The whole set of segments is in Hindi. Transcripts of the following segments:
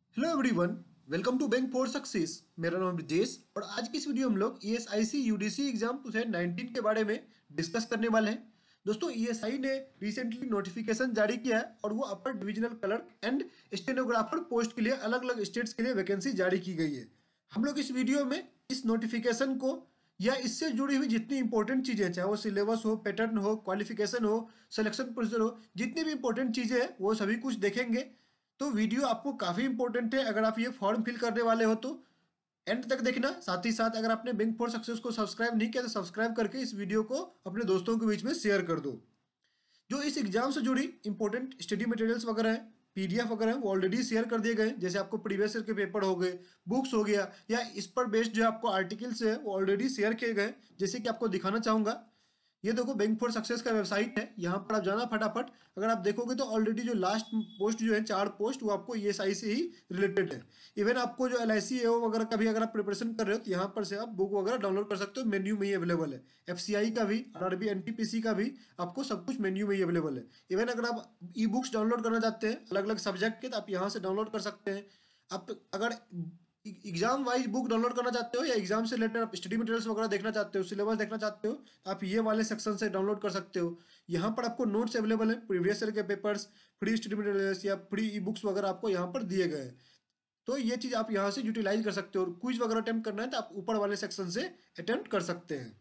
Hello everyone, welcome to bank for success. मेरा नाम ब्रिजेश और आज की इस वीडियो में हम लोग ESIC UDC एग्जाम 2019 के बारे में डिस्कस करने वाले हैं। दोस्तों, ESI ने रिसेंटली नोटिफिकेशन जारी किया है और वो upper divisional clerk and stenographer post के लिए अलग अलग स्टेट्स के लिए वैकेंसी जारी की गई है। हम लोग इस वीडियो में इस नोटिफिकेशन को या इससे जुड़ी हुई जितनी इंपॉर्टेंट चीजें, चाहे वो सिलेबस हो, पैटर्न हो, क्वालिफिकेशन हो, सिलेक्शन प्रोसीजर हो, जितनी भी इंपॉर्टेंट चीजें हैं वो सभी कुछ देखेंगे। तो वीडियो आपको काफी इंपॉर्टेंट है। अगर आप ये फॉर्म फिल करने वाले हो तो एंड तक देखना। साथ ही साथ अगर आपने बैंक फॉर सक्सेस को सब्सक्राइब नहीं किया तो सब्सक्राइब करके इस वीडियो को अपने दोस्तों के बीच में शेयर कर दो। जो इस एग्जाम से जुड़ी इंपॉर्टेंट स्टडी मटेरियल्स वगैरह हैं, PDF वगैरह हैं, वो ऑलरेडी शेयर कर दिए गए हैं। जैसे आपको प्रीवियस ईयर के पेपर हो गए, बुक्स हो गया, या इस पर बेस्ड जो आपको आर्टिकल्स है वो ऑलरेडी शेयर किए गए। जैसे कि आपको दिखाना चाहूंगा, ये देखो बैंक फॉर सक्सेस का वेबसाइट है। यहाँ पर आप जाना फटाफट। अगर आप देखोगे तो ऑलरेडी जो लास्ट पोस्ट जो है 4 पोस्ट वो आपको ESI से ही रिलेटेड है। इवन आपको जो LIC AO वगैरह का भी अगर आप प्रिपरेशन कर रहे हो तो यहाँ पर से आप बुक वगैरह डाउनलोड कर सकते हो। मेन्यू में ही अवेलेबल है। FCI का भी, RRB NTPC का भी आपको सब कुछ मेन्यू में ही अवेलेबल है। इवन अगर आप ई-बुक्स डाउनलोड करना चाहते हैं अलग अलग सब्जेक्ट के तो आप यहाँ से डाउनलोड कर सकते हैं। आप अगर एग्जाम वाइज बुक डाउनलोड करना चाहते हो या एग्जाम से रिलेटेड आप स्टडी मटेरियल्स वगैरह देखना चाहते हो, सिलेबस देखना चाहते हो, तो आप ये वाले सेक्शन से डाउनलोड कर सकते हो। यहाँ पर आपको नोट्स अवेलेबल है, प्रीवियस ईयर के पेपर्स, फ्री स्टडी मटेरियल्स या फ्री ई बुक्स वगैरह आपको यहाँ पर दिए गए हैं। तो ये चीज़ आप यहाँ से यूटिलाइज कर सकते हो। और क्विज वगैरह अटेम्प्ट करना है तो आप ऊपर वाले सेक्शन से अटेम्प्ट कर सकते हैं।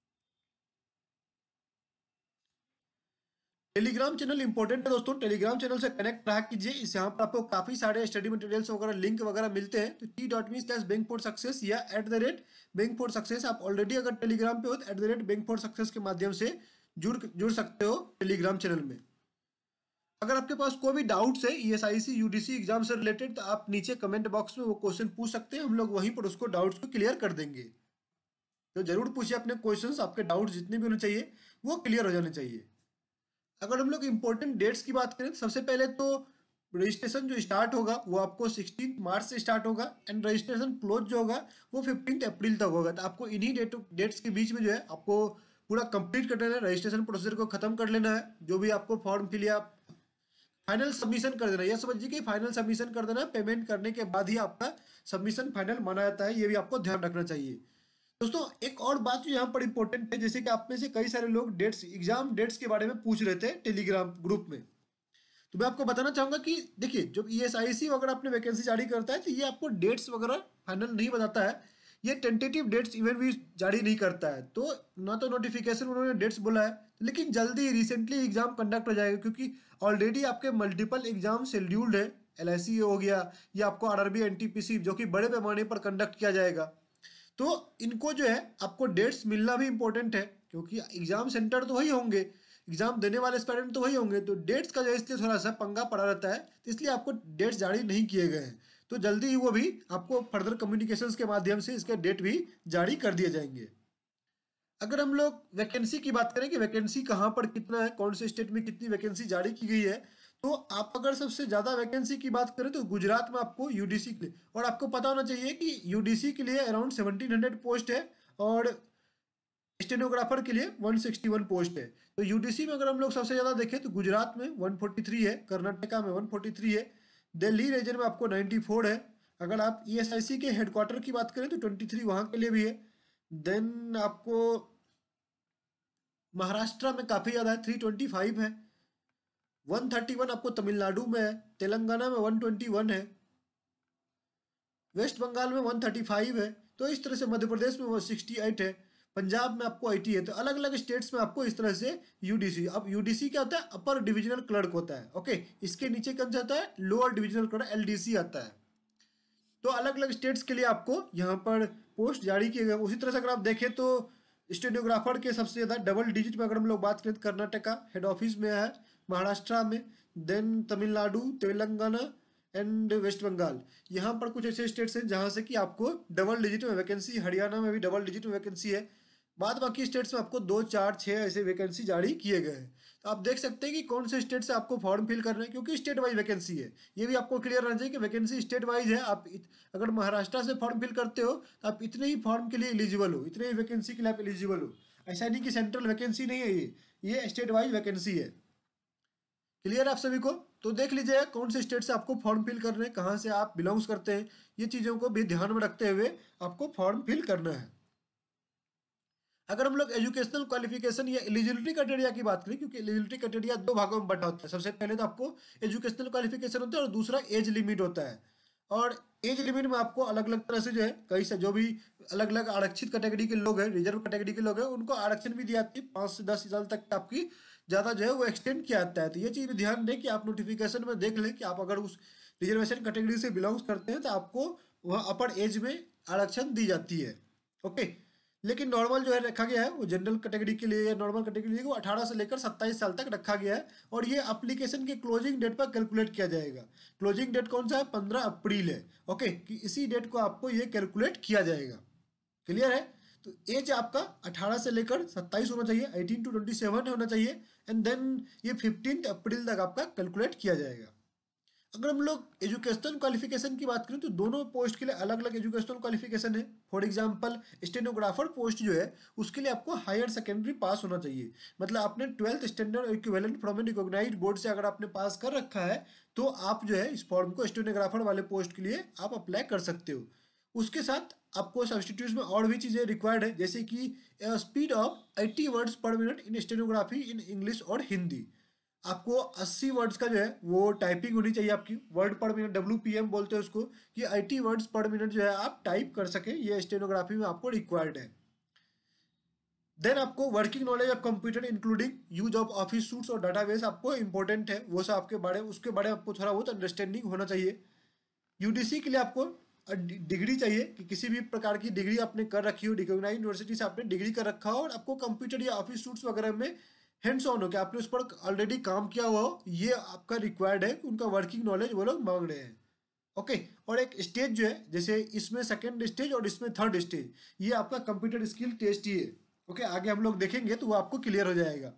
टेलीग्राम चैनल इंपॉर्टेंट है दोस्तों। टेलीग्राम चैनल से कनेक्ट रहा कीजिए। इस यहाँ पर आपको काफी सारे स्टडी मटेरियल्स वगैरह लिंक वगैरह मिलते हैं। तो t.me/bankforsuccess या @bankforsuccess आप ऑलरेडी अगर टेलीग्राम पे हो तो @bankforsuccess के माध्यम से जुड़ सकते हो टेलीग्राम चैनल में। अगर आपके पास कोई भी डाउट्स है ESIC UDC एग्जाम से रिलेटेड तो आप नीचे कमेंट बॉक्स में वो क्वेश्चन पूछ सकते हैं। हम लोग वहीं पर उसको डाउट्स को क्लियर कर देंगे। तो जरूर पूछिए अपने क्वेश्चंस। आपके डाउट्स जितने भी होने चाहिए वो क्लियर हो जाने चाहिए। अगर हम लोग इंपॉर्टेंट डेट्स की बात करें तो सबसे पहले तो रजिस्ट्रेशन जो स्टार्ट होगा वो आपको 16 मार्च से स्टार्ट होगा एंड रजिस्ट्रेशन क्लोज जो होगा वो 15 अप्रैल तक होगा। तो आपको इन्हीं डेट्स के बीच में जो है आपको पूरा कंप्लीट कर लेना है। रजिस्ट्रेशन प्रोसीजर को खत्म कर लेना है। जो भी आपको फॉर्म फिल या फाइनल सबमिशन कर देना है। यह समझिए कि फाइनल सबमिशन कर देना है। पेमेंट करने के बाद ही आपका सबमिशन फाइनल माना जाता है। ये भी आपको ध्यान रखना चाहिए। दोस्तों, एक और बात जो यहाँ पर इंपॉर्टेंट है, जैसे कि आप में से कई सारे लोग डेट्स, एग्जाम डेट्स के बारे में पूछ रहे थे टेलीग्राम ग्रुप में। तो मैं आपको बताना चाहूंगा कि देखिए, जब ESIC वगैरह अपने वैकेंसी जारी करता है तो ये आपको डेट्स वगैरह फाइनल नहीं बताता है। ये टेंटेटिव डेट्स इवन भी जारी नहीं करता है। तो ना तो नोटिफिकेशन उन्होंने डेट्स बोला है, लेकिन जल्दी रिसेंटली एग्जाम कंडक्ट हो जाएगा क्योंकि ऑलरेडी आपके मल्टीपल एग्जाम शेड्यूल्ड है। LIC हो गया या आपको RRB NTPC जो कि बड़े पैमाने पर कंडक्ट किया जाएगा। तो इनको जो है आपको डेट्स मिलना भी इंपॉर्टेंट है क्योंकि एग्जाम सेंटर तो वही होंगे, एग्जाम देने वाले स्टूडेंट तो वही होंगे। तो डेट्स का जो है इसलिए थोड़ा सा पंगा पड़ा रहता है। तो इसलिए आपको डेट्स जारी नहीं किए गए हैं। तो जल्दी ही वो भी आपको फर्दर कम्युनिकेशंस के माध्यम से इसके डेट भी जारी कर दिए जाएंगे। अगर हम लोग वैकेंसी की बात करें कि वैकेंसी कहाँ पर कितना है, कौन से स्टेट में कितनी वैकेंसी जारी की गई है, तो आप अगर सबसे ज्यादा वैकेंसी की बात करें तो गुजरात में आपको UDC के लिए, और आपको पता होना चाहिए कि UDC के लिए अराउंड 1700 पोस्ट है और स्टेनोग्राफर के लिए 161 पोस्ट है। तो UDC में अगर हम लोग सबसे ज्यादा देखें तो गुजरात में 143 है, कर्नाटका में 143 है, दिल्ली रीजन में आपको 94 है। अगर आप ESIC के हेडक्वार्टर की बात करें तो 23 वहां के लिए भी है। देन आपको महाराष्ट्र में काफी ज्यादा है, 325 है। 131 आपको तमिलनाडु में है, तेलंगाना में 121 है, वेस्ट बंगाल में 135 है। तो इस तरह से मध्य प्रदेश में 168 है, पंजाब में आपको 80 है। तो अलग अलग स्टेट्स में आपको इस तरह से UDC। अब UDC क्या होता है? अपर डिविजनल क्लर्क होता है। ओके, इसके नीचे कौन सा होता है? लोअर डिविजनल क्लर्क, LDC आता है। तो अलग अलग स्टेट्स के लिए आपको यहाँ पर पोस्ट जारी किए गए। उसी तरह से अगर आप देखें तो स्टेनोग्राफर के सबसे ज्यादा डबल डिजिट में अगर हम लोग बात करें तो कर्नाटका हेड ऑफिस में है, महाराष्ट्र में, then Tamil Nadu, Telangana and west Bengal. यहाँ पर कुछ ऐसे स्टेट्स हैं जहां से कि आपको डबल डिजिट में वैकेंसी, हरियाणा में भी डबल डिजिट में वैकेंसी है। बाद बाकी स्टेट्स में आपको 2, 4, 6 ऐसे वैकेंसी जारी किए गए हैं। तो आप देख सकते हैं कि कौन से स्टेट से आपको फॉर्म फिल करना है क्योंकि स्टेट वाइज वैकेंसी है। ये भी आपको क्लियर रहना चाहिए कि वैकेंसी स्टेट वाइज है। आप अगर महाराष्ट्र से फॉर्म फिल करते हो तो आप इतने ही फॉर्म के लिए एलिजिबल हो, इतने ही वैकेंसी के लिए आप एलिजिबल हो। ऐसा नहीं कि सेंट्रल वैकेंसी नहीं है, ये स्टेट वाइज वैकेंसी है। क्लियर आप सभी को? तो देख लीजिएगा कौन से स्टेट से आपको फॉर्म फिल करना है, कहाँ से आप बिलोंग्स करते हैं, ये चीज़ों को भी ध्यान में रखते हुए आपको फॉर्म फिल करना है। अगर हम लोग एजुकेशनल क्वालिफिकेशन या एलिजिबिलिटी क्राइटेरिया की बात करें, क्योंकि एलिजिबिलिटी क्राइटेरिया दो भागों में बंटा होता है। सबसे पहले तो आपको एजुकेशनल क्वालिफिकेशन होता है और दूसरा एज लिमिट होता है। और एज लिमिट में आपको अलग अलग तरह से जो है कई से जो भी अलग अलग आरक्षित कैटेगरी के लोग हैं, रिजर्व कैटेगरी के लोग हैं, उनको आरक्षण भी दिया जाती है। 5 से 10 साल तक आपकी ज़्यादा जो है वो एक्सटेंड किया जाता है। तो ये चीज़ भी ध्यान दें कि आप नोटिफिकेशन में देख लें कि आप अगर उस रिजर्वेशन कैटेगरी से बिलोंग्स करते हैं तो आपको वह अपर एज में आरक्षण दी जाती है। ओके, लेकिन नॉर्मल जो है रखा गया है वो जनरल कैटेगरी के लिए या नॉर्मल कैटेगरी के लिए वो 18 से लेकर 27 साल तक रखा गया है। और ये एप्लीकेशन के क्लोजिंग डेट पर कैलकुलेट किया जाएगा। क्लोजिंग डेट कौन सा है? 15 अप्रैल है। ओके, कि इसी डेट को आपको ये कैलकुलेट किया जाएगा। क्लियर है? तो एज आपका 18 से लेकर 27 होना चाहिए, 18 to 27 होना चाहिए। एंड देन ये 15 अप्रैल तक आपका कैलकुलेट किया जाएगा। अगर हम लोग एजुकेशनल क्वालिफिकेशन की बात करें तो दोनों पोस्ट के लिए अलग अलग एजुकेशनल क्वालिफिकेशन है। फॉर एग्जांपल स्टेनोग्राफर पोस्ट जो है उसके लिए आपको हायर सेकेंडरी पास होना चाहिए। मतलब आपने 12th standard equivalent from a recognised board से अगर आपने पास कर रखा है तो आप जो है इस फॉर्म को स्टेनोग्राफर वाले पोस्ट के लिए आप अप्लाई कर सकते हो। उसके साथ आपको सब्सटीट्यूट में और भी चीज़ें रिक्वायर्ड है, जैसे कि speed of 80 words per minute in stenography in English और हिंदी। आपको 80 वर्ड्स का जो है वो टाइपिंग होनी चाहिए आपकी, वर्ड पर मिनट WPM बोलते हैं उसको, कि 80 वर्ड्स पर मिनट जो है आप टाइप कर सकें, ये स्टेनोग्राफी में आपको रिक्वायर्ड है। देन आपको working knowledge of computer including use of office suites और डाटाबेस आपको इंपॉर्टेंट है, वो सब आपके बारे उसके बारे में आपको थोड़ा बहुत अंडरस्टैंडिंग होना चाहिए। यूडीसी के लिए आपको डिग्री चाहिए कि किसी भी प्रकार की डिग्री आपने कर रखी हो, रिकॉग्नाइज्ड यूनिवर्सिटी से आपने डिग्री कर रखा हो और आपको कंप्यूटर या ऑफिस सूट्स वगैरह में हैंड्स ऑन हो कि आपने उस पर ऑलरेडी काम किया हुआ हो, ये आपका रिक्वायर्ड है कि उनका वर्किंग नॉलेज वो लोग मांग रहे हैं। ओके, और एक स्टेज जो है जैसे इसमें सेकंड स्टेज और इसमें थर्ड स्टेज, ये आपका कंप्यूटर स्किल टेस्ट ही है। ओके, आगे हम लोग देखेंगे तो वो आपको क्लियर हो जाएगा।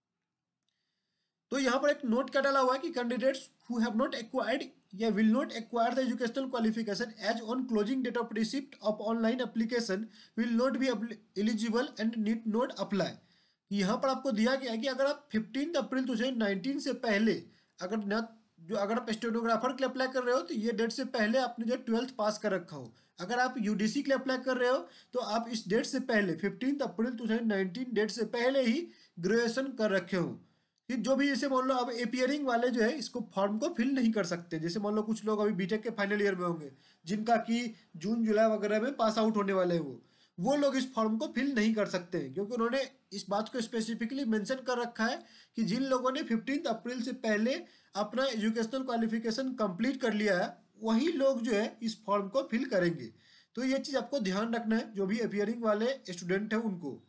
तो यहाँ पर एक नोट क्या डाला हुआ है कि candidates who have not acquired या will not acquire the educational qualification as on closing date of receipt of online application will not be eligible and need not apply. यहाँ पर आपको दिया गया है कि अगर आप 15 अप्रैल 2019 से पहले अगर न जो अगर आप स्टेनोग्राफर के लिए अप्लाई कर रहे हो तो ये डेट से पहले आपने जो 12th पास कर रखा हो। अगर आप यूडीसी के लिए अप्लाई कर रहे हो तो आप इस डेट से पहले 15 अप्रैल 2019 डेट से पहले ही ग्रेजुएशन कर रखे हो। कि जो भी जैसे मान लो अब एपियरिंग वाले जो है इसको फॉर्म को फिल नहीं कर सकते। जैसे मान लो कुछ लोग अभी बीटेक के फाइनल ईयर में होंगे जिनका कि जून जुलाई वगैरह में पास आउट होने वाले हैं, वो लोग इस फॉर्म को फिल नहीं कर सकते हैं, क्योंकि उन्होंने इस बात को स्पेसिफिकली मेंशन कर रखा है कि जिन लोगों ने 15 अप्रैल से पहले अपना एजुकेशनल क्वालिफिकेशन कंप्लीट कर लिया है वही लोग जो है इस फॉर्म को फिल करेंगे। तो ये चीज़ आपको ध्यान रखना है जो भी अपियरिंग वाले स्टूडेंट हैं उनको।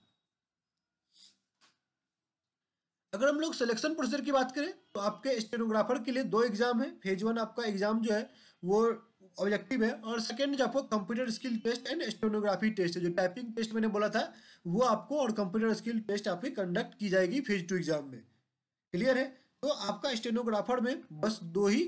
अगर हम लोग सिलेक्शन प्रोसीजर की बात करें तो आपके स्टेनोग्राफर के लिए 2 एग्जाम है। फेज 1 आपका एग्जाम जो है वो ऑब्जेक्टिव है और सेकंड जो आपको computer skill test and stenography test है। जो टाइपिंग टेस्ट मैंने बोला था वो आपको और कंप्यूटर स्किल टेस्ट आपकी कंडक्ट की जाएगी फेज 2 एग्जाम में। क्लियर है? तो आपका स्टेनोग्राफर में बस 2 ही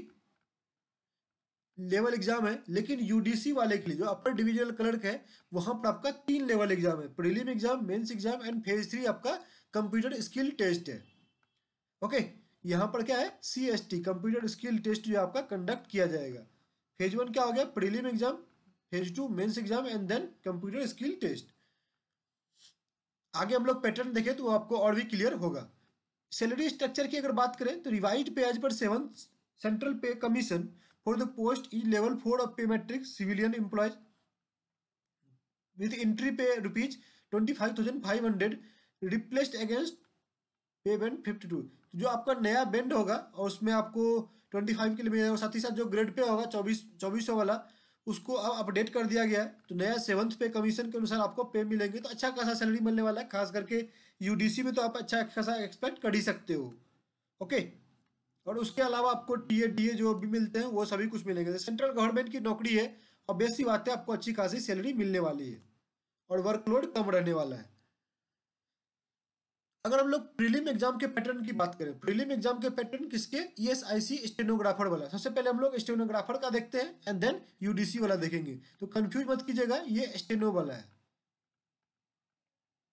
लेवल एग्जाम है, लेकिन यूडीसी वाले के लिए जो अपर डिविजनल क्लर्क है वहां पर आपका 3 लेवल एग्जाम है, prelim exam, mains exam and phase 3 आपका कंप्यूटर स्किल टेस्ट है। ओके, यहाँ पर क्या है CST कंप्यूटर स्किल टेस्ट जो आपका कंडक्ट किया जाएगा। फेज 1 क्या हो गया? Prelim exam, phase 2 mains exam and then computer skill test. आगे हम लोग पैटर्न देखें तो आपको और भी क्लियर होगा। सैलरी स्ट्रक्चर की अगर बात करें तो रिवाइज्ड पे as per 7 central pay commission for the post is level 4 of pay matrix civilian employees with entry pay ₹25,500 replaced against पे बैंड 52। जो आपका नया बैंड होगा और उसमें आपको 25 के लिए मिलेगा और साथ ही साथ जो ग्रेड पे होगा 2400 वाला उसको अब अपडेट कर दिया गया है। तो नया 7th पे कमीशन के अनुसार आपको पे मिलेंगे, तो अच्छा खासा सैलरी मिलने वाला है। खास करके यूडीसी में तो आप अच्छा खासा एक्सपेक्ट कर ही सकते हो। ओके, और उसके अलावा आपको टीए जो भी मिलते हैं वो सभी कुछ मिलेंगे। सेंट्रल गवर्नमेंट की नौकरी है और बेसिक बात है आपको अच्छी खासी सैलरी मिलने वाली है और वर्कलोड कम रहने वाला है। अगर हम लोग प्रीलिम एग्जाम के पैटर्न की बात करें, प्रीलिम एग्जाम के पैटर्न किसके? ESIC स्टेनोग्राफर वाला। सबसे पहले हम लोग स्टेनोग्राफर का देखते हैं एंड देन यूडीसी वाला देखेंगे, तो कंफ्यूज मत कीजिएगा, ये स्टेनो वाला है।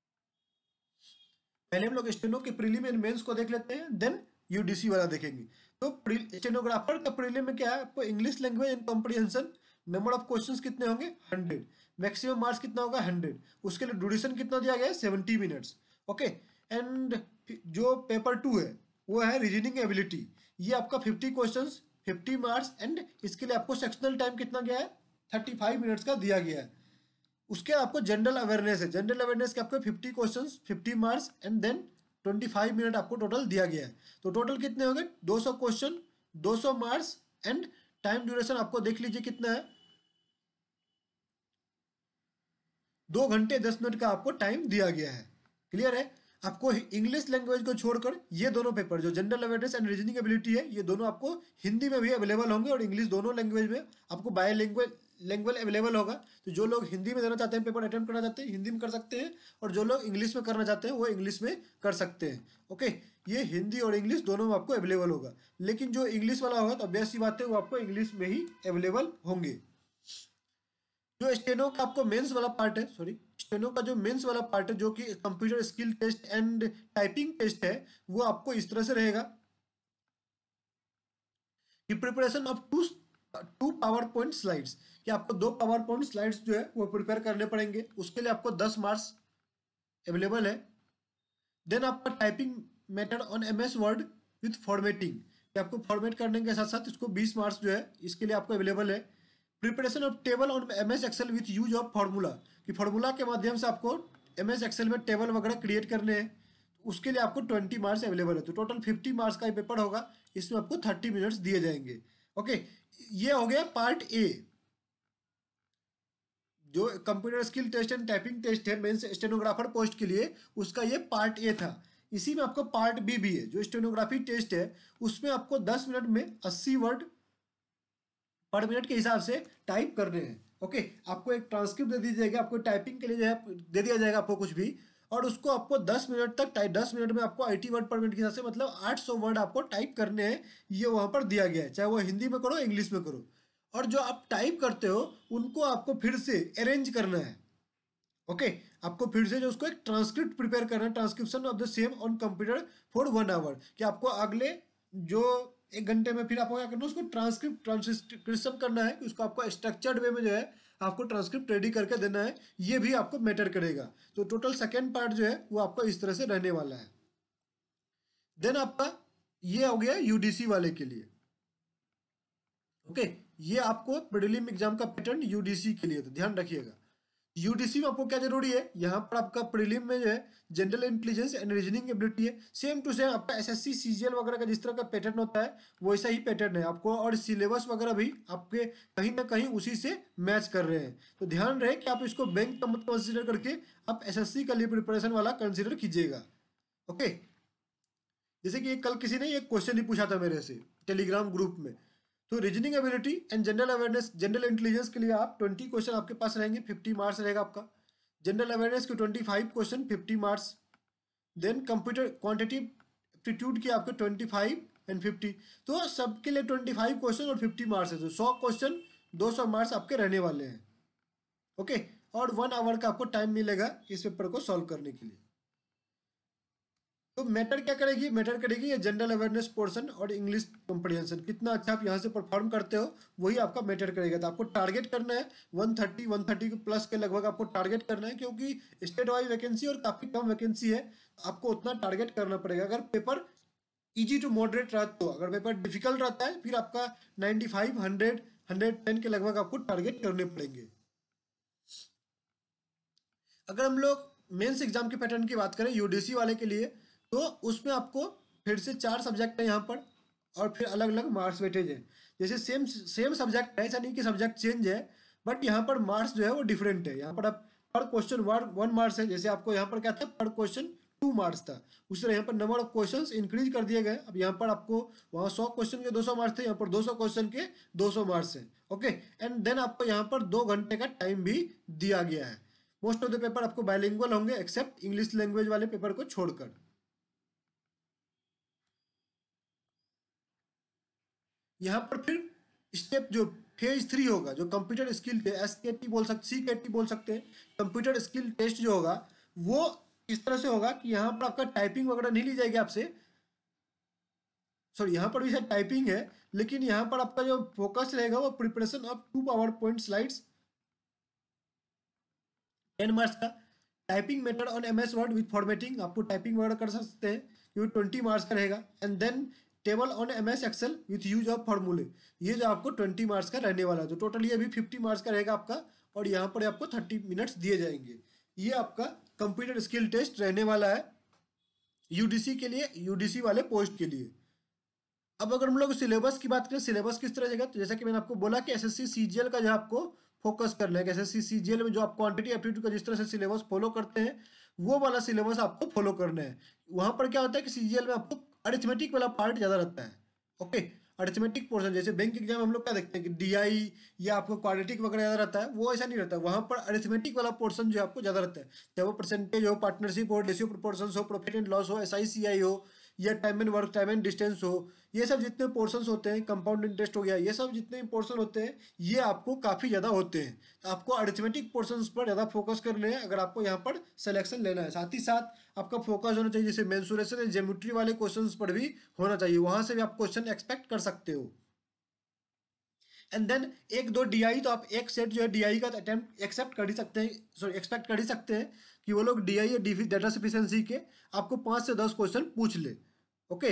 पहले हम लोग स्टेनो के प्रीलिम एंड मेंस को देख लेते हैं, देन यूडीसी वाला देखेंगे। तो स्टेनोग्राफर का प्रीलिम में क्या है, आपको English language and comprehension number of questions कितने होंगे 100, मैक्सिमम मार्क्स कितना होगा 100, उसके लिए ड्यूरेशन कितना दिया गया है 70 मिनट्स। ओके, एंड जो पेपर 2 है वो है रीजनिंग एबिलिटी, ये आपका 50 क्वेश्चंस 50 मार्क्स, एंड इसके लिए आपको सेक्शनल टाइम कितना गया है 35 मिनट्स का दिया गया है। उसके आपको जनरल अवेयरनेस है, जनरल अवेयरनेस के आपको 50 questions 50 marks and then 25 minute आपको टोटल दिया गया है। तो टोटल कितने हो गए 200 question 200 marks and time duration आपको देख लीजिए कितना है, 2 घंटे 10 मिनट का आपको टाइम दिया गया है। क्लियर है? आपको इंग्लिश लैंग्वेज को छोड़कर ये दोनों पेपर जो general awareness and reasoning ability है, ये दोनों आपको हिंदी में भी अवेलेबल होंगे और इंग्लिश, दोनों लैंग्वेज में आपको बाय लैंग्वेज अवेलेबल होगा। तो जो लोग हिंदी में देना चाहते हैं, पेपर अटेम्प्ट करना चाहते हैं, हिंदी में कर सकते हैं, और जो लोग इंग्लिश में करना चाहते हैं वो इंग्लिश में कर सकते हैं। ओके, ये हिंदी और इंग्लिश दोनों में आपको अवेलेबल होगा, लेकिन जो इंग्लिश वाला होगा तो ऑब्वियस सी बात है वो आपको इंग्लिश में ही अवेलेबल होंगे। जो स्टेनो का आपको मेंस वाला पार्ट है, सॉरी, स्टेनो का जो मेंस वाला पार्ट है जो कि computer skill test and typing test है, वो आपको इस तरह से रहेगा कि preparation of two PowerPoint slides, कि आपको 2 पावर पॉइंट स्लाइड्स जो है वो प्रिपेयर करने पड़ेंगे, उसके लिए आपको 10 मार्क्स अवेलेबल है। देन आपका typing method on MS Word with formatting, कि आपको फॉर्मेट करने के साथ साथ इसको 20 मार्क्स जो है इसके लिए आपको अवेलेबल है। Preparation of table on MS Excel with use of formula, कि फार्मूला के माध्यम से आपको MS एक्सेल में टेबल वगैरह क्रिएट करने हैं, उसके लिए आपको 20 मार्क्स अवेलेबल है। तो टोटल 50 मार्क्स का ये पेपर होगा, इसमें आपको 30 मिनट्स दिए जाएंगे। ओके, ये हो गया पार्ट ए, जो computer skill test and typing test है मेंस स्टेनोग्राफर पोस्ट के लिए, उसका ये पार्ट ए था। इसी में आपको पार्ट बी भी है, जो स्टेनोग्राफी टेस्ट है उसमें आपको 10 मिनट में 80 वर्ड पर मिनट के हिसाब से टाइप करने हैं। ओके, आपको एक ट्रांसक्रिप्ट दे दी जाएगी, आपको टाइपिंग के लिए जो है दे दिया जाएगा आपको कुछ भी, और उसको आपको 10 मिनट तक 10 मिनट में आपको 80 वर्ड पर मिनट के हिसाब से, मतलब 800 वर्ड आपको टाइप करने हैं। ये वहां पर दिया गया है, चाहे वो हिंदी में करो इंग्लिश में करो, और जो आप टाइप करते हो उनको आपको फिर से अरेंज करना है। ओके, आपको फिर से जो उसको एक ट्रांसक्रिप्ट प्रिपेयर करना है, transcription of the same on computer for 1 hour, कि आपको अगले जो 1 घंटे में फिर आपको क्या करना है, उसको ट्रांसक्रिप्शन करना है, कि उसको आपको स्ट्रक्चर्ड वे में जो है आपको ट्रांसक्रिप्ट रेडी करके देना है। ये भी आपको मैटर करेगा। तो टोटल सेकेंड पार्ट जो है वो आपको इस तरह से रहने वाला है। देन आपका ये हो गया यूडीसी वाले के लिए। ओके, ये आपको प्रीलिम एग्जाम का पैटर्न यूडीसी के लिए, तो ध्यान रखिएगा। यूडीसी में आपको क्या जरूरी है, यहाँ पर आपका प्रीलिम में जो है general intelligence and reasoning ability है, सेम टू सेम आपका एसएससी सीजीएल वगैरह का जिस तरह का पैटर्न होता है वैसा ही पैटर्न है आपको, और सिलेबस वगैरह भी आपके कहीं ना कहीं उसी से मैच कर रहे हैं। तो ध्यान रहे कि आप इसको बैंक का मत कंसिडर करके आप एसएससी का लिए प्रिपरेशन वाला कंसिडर कीजिएगा। ओके, जैसे कि कल किसी ने एक क्वेश्चन ही पूछा था मेरे से टेलीग्राम ग्रुप में, तो reasoning ability and general awareness general intelligence के लिए आप 20 क्वेश्चन आपके पास रहेंगे, 50 मार्क्स रहेगा आपका। जनरल अवेयरनेस के 25 question 50 marks. Then computer quantitative aptitude के आपके 25 एंड 50, तो सबके लिए 25 क्वेश्चन और 50 मार्क्स है, तो 100 क्वेश्चन 200 मार्क्स आपके रहने वाले हैं। ओके, और 1 आवर का आपको टाइम मिलेगा इस पेपर को सॉल्व करने के लिए। तो मैटर क्या करेगी, मैटर करेगी ये जनरल अवेयरनेस पोर्शन और इंग्लिश कॉम्प्रिहेंशन, कितना अच्छा आप यहाँ से परफॉर्म करते हो वही आपका मैटर करेगा। तो आपको टारगेट करना है 130 प्लस के लगभग आपको टारगेट करना है, क्योंकि स्टेट वाइज वैकेंसी और काफी कम वैकेंसी है, आपको उतना टारगेट करना पड़ेगा। अगर पेपर इजी टू मॉडरेट रहता तो, अगर पेपर डिफिकल्ट रहता है फिर आपका 95 100 110 के लगभग आपको टारगेट करने पड़ेंगे। अगर हम लोग मेंस एग्जाम के पैटर्न की बात करें यूडीसी वाले के लिए, तो उसमें आपको फिर से 4 सब्जेक्ट है यहाँ पर, और फिर अलग अलग मार्क्स वेटेज है। जैसे सेम सब्जेक्ट है, ऐसा नहीं कि सब्जेक्ट चेंज है, बट यहाँ पर मार्क्स जो है वो डिफरेंट है। यहाँ पर आप पर क्वेश्चन 1 मार्क्स है, जैसे आपको यहाँ पर क्या था पर क्वेश्चन 2 मार्क्स था, उस तरह यहाँ पर नंबर ऑफ क्वेश्चंस इंक्रीज कर दिए गए। अब यहाँ पर आपको वहाँ 100 क्वेश्चन के 200 मार्क्स थे, यहाँ पर 200 क्वेश्चन के 200 मार्क्स है। ओके, एंड देन आपको यहाँ पर 2 घंटे का टाइम भी दिया गया है। मोस्ट ऑफ द पेपर आपको बाइलिंगुअल होंगे एक्सेप्ट इंग्लिश लैंग्वेज वाले पेपर को छोड़कर। यहाँ पर फिर स्टेप जो फेज 3 होगा, जो कंप्यूटर स्किल SKT बोल सकते, CKT बोल सकते हैं, कंप्यूटर स्किल टेस्ट जो होगा वो इस तरह से होगा कि यहाँ पर आपका टाइपिंग वगैरह नहीं ली जाएगी आपसे, सॉरी यहाँ पर भी शायद टाइपिंग है, लेकिन यहाँ पर आपका जो फोकस रहेगा वो preparation of 2 PowerPoint slides 10 marks का। Typing method on MS Word with formatting, आपको टाइपिंग वगैरह कर सकते हैं, ये 20 मार्क्स का रहेगा। And then table on MS Excel with use of फॉर्मूले, ये जो आपको 20 मार्क्स का रहने वाला है। तो टोटल ये भी 50 मार्क्स का रहेगा आपका, और यहाँ पर आपको 30 मिनट्स दिए जाएंगे। ये आपका कंप्यूटर स्किल टेस्ट रहने वाला है यूडीसी के लिए, यूडीसी वाले पोस्ट के लिए। अब अगर हम लोग सिलेबस की बात करें, सिलेबस किस तरह जाएगा, तो जैसा कि मैंने आपको बोला कि एसएससी सीजीएल का जो आपको फोकस करना है, एसएससी सीजीएल में जो आप क्वांटिटी एप्टीट्यूड का जिस तरह से सिलेबस फॉलो करते हैं वो वाला सिलेबस आपको फॉलो करना है। वहां पर क्या होता है कि सीजीएल में आपको अरिथमेटिक वाला पार्ट ज्यादा रहता है। ओके, अरिथमेटिक पोर्शन, जैसे बैंक एग्जाम हम लोग क्या देखते हैं कि डीआई या आपको क्वाड्रेटिक वगैरह ज्यादा रहता है, वो ऐसा नहीं रहता। वहां पर अरिथमेटिक वाला पोर्शन जो आपको ज्यादा रहता है, चाहे वो परसेंटेज हो, पार्टनरशिप हो, रेशियो प्रोपोर्शंस हो, प्रॉफिट एंड लॉस हो, एसआईसीआई हो, या time and work, time and distance हो, ये सब जितने पोर्शंस होते हैं, कंपाउंड इंटरेस्ट हो गया, ये सब जितने पोर्शन होते हैं ये आपको काफ़ी ज़्यादा होते हैं। तो आपको अरिथमेटिक पोर्शंस पर ज़्यादा फोकस करने हैं अगर आपको यहाँ पर सिलेक्शन लेना है। साथ ही साथ आपका फोकस होना चाहिए जैसे मेंसुरेशन एंड ज्योमेट्री वाले क्वेश्चंस पर भी होना चाहिए, वहां से भी आप क्वेश्चन एक्सपेक्ट कर सकते हो। एंड देन एक दो डीआई, तो आप एक सेट जो है डीआई का अटेम्प्ट एक्सेप्ट कर ही सकते हैं, सॉरी एक्सपेक्ट कर ही सकते हैं कि वो लोग डीआई या डेटा सफिशिएंसी के आपको 5 से 10 क्वेश्चन पूछ ले। ओके,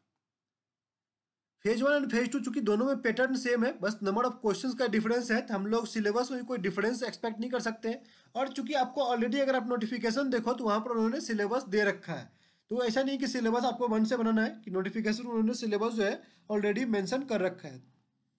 फेज 1 एंड फेज 2 चूंकि दोनों में पैटर्न सेम है, बस नंबर ऑफ क्वेश्चंस का डिफरेंस है, तो हम लोग सिलेबस में कोई डिफरेंस एक्सपेक्ट नहीं कर सकते हैं। और चूंकि आपको ऑलरेडी अगर आप नोटिफिकेशन देखो तो वहां पर उन्होंने सिलेबस दे रखा है, तो ऐसा नहीं कि सिलेबस आपको मन से बनाना है, कि नोटिफिकेशन उन्होंने सिलेबस जो है ऑलरेडी मेंशन कर रखा है।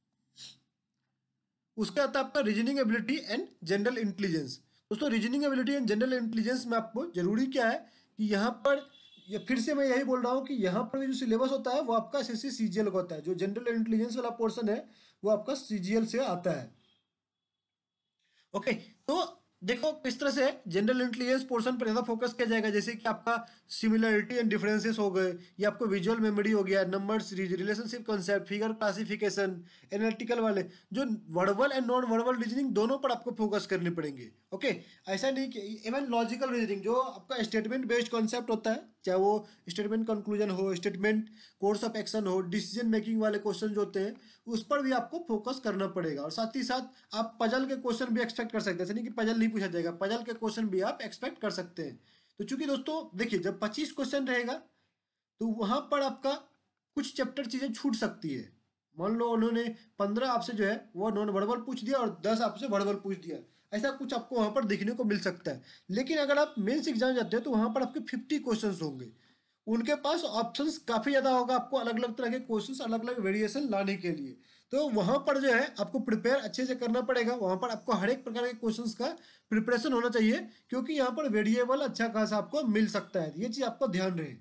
उसके बाद आपका reasoning ability and general intelligence. दोस्तों reasoning ability and general intelligence में आपको जरूरी क्या है कि यहाँ पर, ये फिर से मैं यही बोल रहा हूँ कि यहाँ पर जो सिलेबस होता है वो आपका एसएससी सीजीएल का होता है, जो जनरल इंटेलिजेंस वाला पोर्शन है वो आपका सीजीएल से आता है। ओके, तो देखो किस तरह से जनरल इंटेलिजेंस पोर्शन पर ज्यादा फोकस किया जाएगा, जैसे कि आपका सिमिलरिटी एंड डिफरेंसेस हो गए, ये आपको विजुअल मेमोरी हो गया, number series, relationship concept, figure classification, analytical वाले, जो verbal and non verbal reasoning दोनों पर आपको फोकस करने पड़ेंगे। ओके, ऐसा नहीं कि इवन लॉजिकल रीजनिंग जो आपका स्टेटमेंट बेस्ड कॉन्सेप्ट होता है, चाहे वो स्टेटमेंट कंक्लूजन हो, स्टेटमेंट कोर्स ऑफ एक्शन हो, डिसीजन मेकिंग वाले क्वेश्चन जो होते हैं उस पर भी आपको फोकस करना पड़ेगा। और साथ ही साथ आप पजल के क्वेश्चन भी एक्सपेक्ट कर सकते हैं, ऐसा नहीं कि पजल नहीं पूछा जाएगा, पजल के क्वेश्चन भी आप एक्सपेक्ट कर सकते हैं। तो चूंकि दोस्तों देखिए जब 25 क्वेश्चन रहेगा तो वहां पर आपका कुछ चैप्टर चीजें छूट सकती है। मान लो उन्होंने 15 आपसे जो है वो नॉन वर्बल पूछ दिया और 10 आपसे वर्बल पूछ दिया, ऐसा कुछ आपको वहां पर देखने को मिल सकता है। लेकिन अगर आप मेंस एग्जाम जाते हैं तो वहां पर आपके 50 क्वेश्चंस होंगे, उनके पास ऑप्शंस काफी ज्यादा होगा आपको अलग अलग तरह के क्वेश्चंस, अलग अलग वेरिएशन लाने के लिए। तो वहां पर जो है आपको प्रिपेयर अच्छे से करना पड़ेगा, वहां पर आपको हर एक प्रकार के क्वेश्चंस का प्रिपरेशन होना चाहिए, क्योंकि यहाँ पर वेरिएबल अच्छा खासा आपको मिल सकता है, ये चीज आपको ध्यान रहे।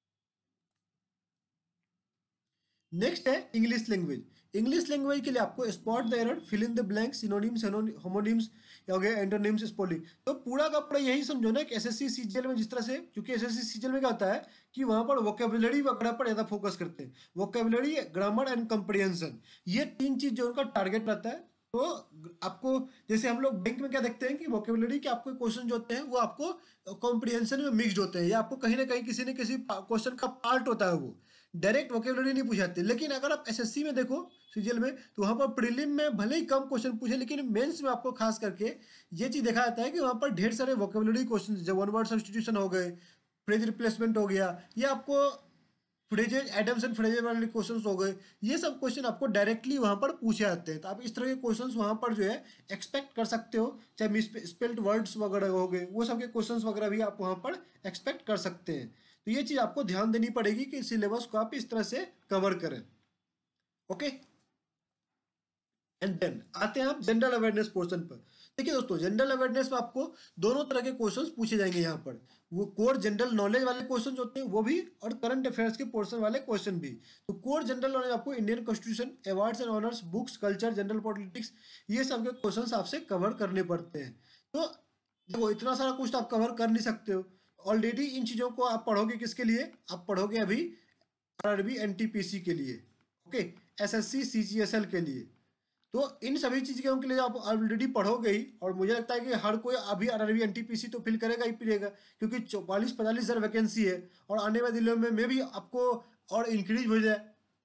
नेक्स्ट है इंग्लिश लैंग्वेज। इंग्लिश लैंग्वेज के लिए आपको spot the error, fill in the blank, synonyms, homonyms हो गए, एंटोनिम्स, स्पेलिंग। तो पूरा का पूरा यही समझो ना कि एसएससी सीजीएल में जिस तरह से, क्योंकि एसएससी सीजीएल में क्या होता है कि वहां पर वोकेबुलरी वगैरह पर ज्यादा फोकस करते हैं, वोकेबुलरी, ग्रामर एंड कंप्रिहेंशन, ये 3 चीज जो उनका टारगेट रहता है। तो आपको जैसे हम लोग बैंक में क्या देखते हैं कि वोकेबुलरी के आपको क्वेश्चन जो होते हैं वो आपको कॉम्प्रिहेंशन में मिक्सड होते हैं, या आपको कहीं ना कहीं किसी न किसी क्वेश्चन का पार्ट होता है, वो डायरेक्ट वोकेबुलरी नहीं पूछाते। लेकिन अगर आप एसएससी में देखो सीजीएल में, तो वहां पर प्रीलिम में भले ही कम क्वेश्चन पूछे, लेकिन मेंस में आपको खास करके ये चीज देखा जाता है कि वहां पर ढेर सारे वोकेबुलरी क्वेश्चन, जैसे वन वर्ड सब्स्टिट्यूशन हो गए, फ्रेज रिप्लेसमेंट हो गया, ये आपको फ्रेजेज, एडम्स एंड फ्रेजेज वाले क्वेश्चंस हो गए, ये सब क्वेश्चन आपको डायरेक्टली वहां पर पूछे जाते हैं। तो आप इस तरह के क्वेश्चंस वहां पर जो है एक्सपेक्ट कर सकते हो, चाहे मिस स्पेल्ड वर्ड्स वगैरह हो गए, वो सब के क्वेश्चंस वगैरह भी आप वहां पर एक्सपेक्ट कर सकते हैं। तो ये चीज आपको ध्यान देनी पड़ेगी कि सिलेबस को आप इस तरह से कवर करें। ओके, एंड देन आते हैं आप जनरल अवेयरनेस पोर्शन पर। देखिए दोस्तों, जनरल अवेयरनेस में आपको दोनों तरह के क्वेश्चंस पूछे जाएंगे यहाँ पर, वो कोर जनरल नॉलेज वाले क्वेश्चंस होते हैं वो भी, और करंट अफेयर्स के पोर्शन वाले क्वेश्चन भी। तो कोर जनरल नॉलेज आपको Indian Constitution, awards and honours, books, culture, general politics, ये सब के क्वेश्चंस आपसे कवर करने पड़ते हैं। तो देखो इतना सारा कुछ तो आप कवर कर नहीं सकते हो, ऑलरेडी इन चीजों को आप पढ़ोगे किसके लिए, आप पढ़ोगे अभी आरआरबी एनटीपीसी के लिए, ओके, एसएससी सीजीएसएल के लिए। तो इन सभी चीज़ों के लिए आप ऑलरेडी पढ़ोगे ही, और मुझे लगता है कि हर कोई अभी आरआरबी एनटीपीसी तो फिल करेगा ही करेगा, क्योंकि 44-45 हज़ार वैकेंसी है, और आने वाले दिनों में भी आपको और इंक्रीज हो जाए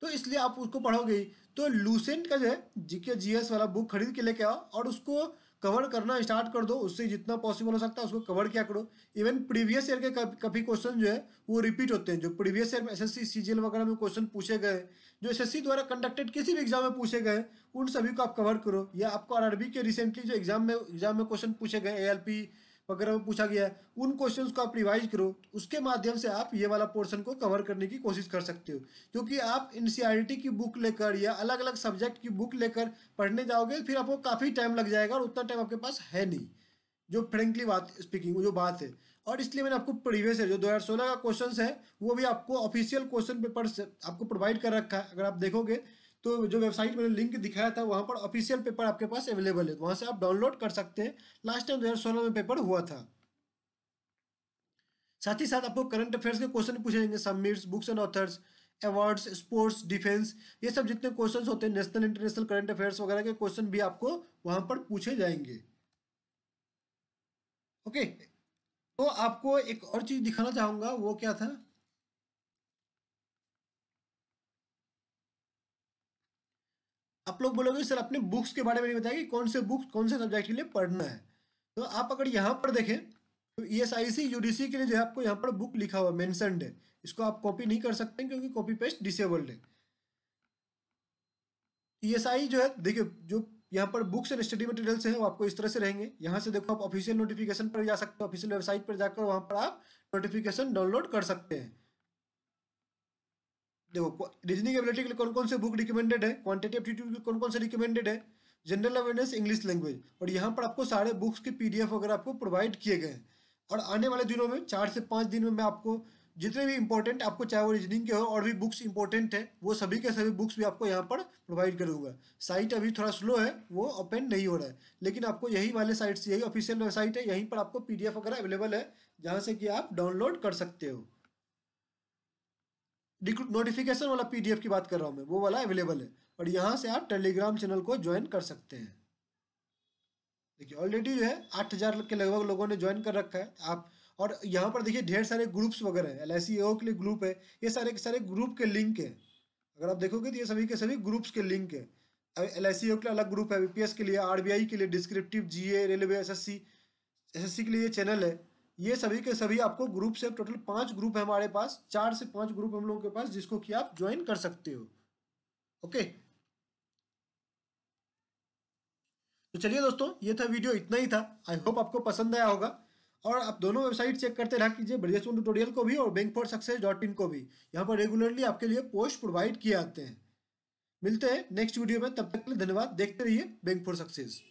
तो इसलिए आप उसको पढ़ोगे ही। तो लूसेंट का जो है जीके जीएस वाला बुक खरीद के लेके आओ और उसको कवर करना स्टार्ट कर दो, उससे जितना पॉसिबल हो सकता है उसको कवर किया करो। इवन प्रीवियस ईयर के काफी क्वेश्चन जो है वो रिपीट होते हैं, जो प्रीवियस ईयर में एसएससी सीजीएल वगैरह में क्वेश्चन पूछे गए, जो एसएससी द्वारा कंडक्टेड किसी भी एग्जाम में पूछे गए, उन सभी को आप कवर करो। या आपको आरआरबी के रिसेंटली जो एग्जाम में क्वेश्चन पूछे गए एएलपी वगैरह में पूछा गया है, उन क्वेश्चंस को आप रिवाइज करो। उसके माध्यम से आप ये वाला पोर्शन को कवर करने की कोशिश कर सकते हो। क्योंकि आप एनसीईआरटी की बुक लेकर या अलग अलग सब्जेक्ट की बुक लेकर पढ़ने जाओगे, फिर आपको काफ़ी टाइम लग जाएगा और उतना टाइम आपके पास है नहीं, जो फ्रेंकली बात स्पीकिंग जो बात है। और इसलिए मैंने आपको प्रीवियस है जो 2016 का क्वेश्चन है वो भी आपको ऑफिशियल क्वेश्चन पेपर आपको प्रोवाइड कर रखा है। अगर आप देखोगे तो जो वेबसाइट मैंने लिंक दिखाया था वहां पर ऑफिशियल पेपर आपके पास अवेलेबल है, वहां से आप डाउनलोड कर सकते हैं। लास्ट टाइम 2016 में पेपर हुआ था। साथ ही साथ आपको करंट अफेयर्स के क्वेश्चन पूछे जाएंगे, summits, books and authors, awards, sports, defence, ये सब जितने क्वेश्चंस होते हैं नेशनल इंटरनेशनल करंट अफेयर्स वगैरह के क्वेश्चन भी आपको वहां पर पूछे जाएंगे। ओके, तो आपको एक और चीज दिखाना चाहूंगा, वो क्या था, आप लोग बोलोगे सर अपने बुक्स के बारे में नहीं बताया कि कौन से बुक्स कौन से सब्जेक्ट के लिए पढ़ना है। तो आप अगर यहाँ पर देखें तो ईएसआईसी यूडीसी के लिए जो है आपको यहाँ पर बुक लिखा हुआ मेंशन्ड है, इसको आप कॉपी नहीं कर सकते क्योंकि कॉपी पेस्ट डिसेबल्ड है। ईएसआई जो है देखिए, जो यहाँ पर बुक्स एंड स्टडी मटेरियल्स हैं वो आपको इस तरह से रहेंगे। यहाँ से देखो आप ऑफिशियल नोटिफिकेशन पर जा सकते हो, ऑफिशियल वेबसाइट पर जाकर वहाँ पर आप नोटिफिकेशन डाउनलोड कर सकते हैं। देखो रीजनिंग एबिलिटी के लिए कौन कौन से बुक रिकमेंडेड है, क्वांटिटेटिव एप्टीट्यूड के लिए कौन कौन से रिकमेंडेड है, जनरल अवेयरनेस, इंग्लिश लैंग्वेज, और यहाँ पर आपको सारे बुक्स के पीडीएफ वगैरह आपको प्रोवाइड किए गए हैं। और आने वाले दिनों में 4 से 5 दिन में मैं आपको जितने भी इंपॉर्टेंट आपको, चाहे वो रीजनिंग के हो और भी बुक्स इंपॉर्टेंट है, वो सभी के सभी बुक्स भी आपको यहाँ पर प्रोवाइड करूँगा। साइट अभी थोड़ा स्लो है, वो ओपन नहीं हो रहा है, लेकिन आपको यही वाले साइट से, यही ऑफिशियल वेबसाइट है, यहीं पर आपको पीडीएफ वगैरह अवेलेबल है जहाँ से कि आप डाउनलोड कर सकते हो। नोटिफिकेशन वाला पीडीएफ की बात कर रहा हूँ मैं, वो वाला अवेलेबल है। और यहाँ से आप टेलीग्राम चैनल को ज्वाइन कर सकते हैं। देखिए ऑलरेडी जो है 8,000 के लगभग लोगों ने ज्वाइन कर रखा है आप। और यहाँ पर देखिए ढेर सारे ग्रुप्स वगैरह है, एलआईसी के लिए ग्रुप है, ये सारे के सारे ग्रुप के लिंक है। अगर आप देखोगे तो ये सभी के सभी ग्रुप्स के लिंक है। एलआईसी के लिए अलग ग्रुप है, बीपीएस के लिए, आरबीआई के लिए, डिस्क्रिप्टिव, जीए, रेलवे, एसएससी के लिए चैनल है। ये सभी के सभी आपको ग्रुप से, टोटल 5 ग्रुप है हमारे पास, 4 से 5 ग्रुप हम लोगों के पास, जिसको कि आप ज्वाइन कर सकते हो। ओके, तो चलिए दोस्तों, ये था वीडियो, इतना ही था। आई होप आपको पसंद आया होगा। और आप दोनों वेबसाइट चेक करते रहा कीजिए, ब्रिजेश ट्यूटोरियल को भी और bankforsuccess.in को भी। यहाँ पर रेगुलरली आपके लिए पोस्ट प्रोवाइड किए आते हैं। मिलते हैं नेक्स्ट वीडियो में, तब तक के लिए धन्यवाद। देखते रहिए बैंक फॉर सक्सेस।